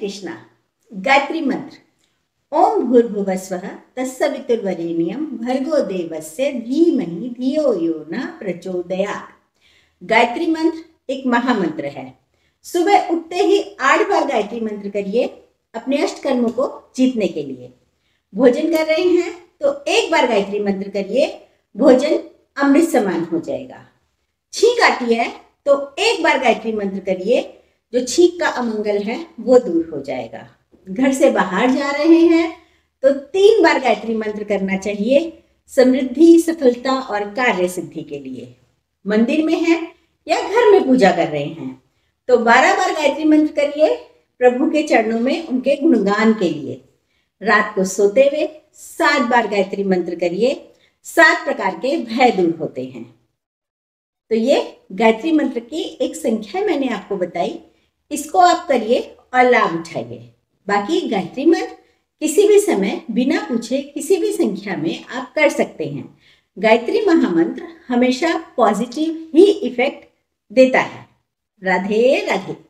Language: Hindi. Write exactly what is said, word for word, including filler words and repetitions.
कृष्णा। गायत्री मंत्र। ओम भूर्भुवस्वः तत्सवितुर्वरेण्यं भर्गो देवस्य धीमहि धियो यो न प्रचोदयात्। गायत्री मंत्र एक महामंत्र है। सुबह उठते ही आठ बार गायत्री मंत्र करिए अपने अष्ट कर्मों को जीतने के लिए। भोजन कर रहे हैं तो एक बार गायत्री मंत्र करिए, भोजन अमृत समान हो जाएगा। छींक आती है तो एक बार गायत्री मंत्र करिए, जो छींक का अमंगल है वो दूर हो जाएगा। घर से बाहर जा रहे हैं तो तीन बार गायत्री मंत्र करना चाहिए, समृद्धि, सफलता और कार्य सिद्धि के लिए। मंदिर में है या घर में पूजा कर रहे हैं तो बारह बार गायत्री मंत्र करिए, प्रभु के चरणों में उनके गुणगान के लिए। रात को सोते हुए सात बार गायत्री मंत्र करिए, सात प्रकार के भय दूर होते हैं। तो ये गायत्री मंत्र की एक संख्या मैंने आपको बताई, इसको आप करिए और लाभ उठाइए। बाकी गायत्री मंत्र किसी भी समय बिना पूछे किसी भी संख्या में आप कर सकते हैं। गायत्री महामंत्र हमेशा पॉजिटिव ही इफेक्ट देता है। राधे राधे।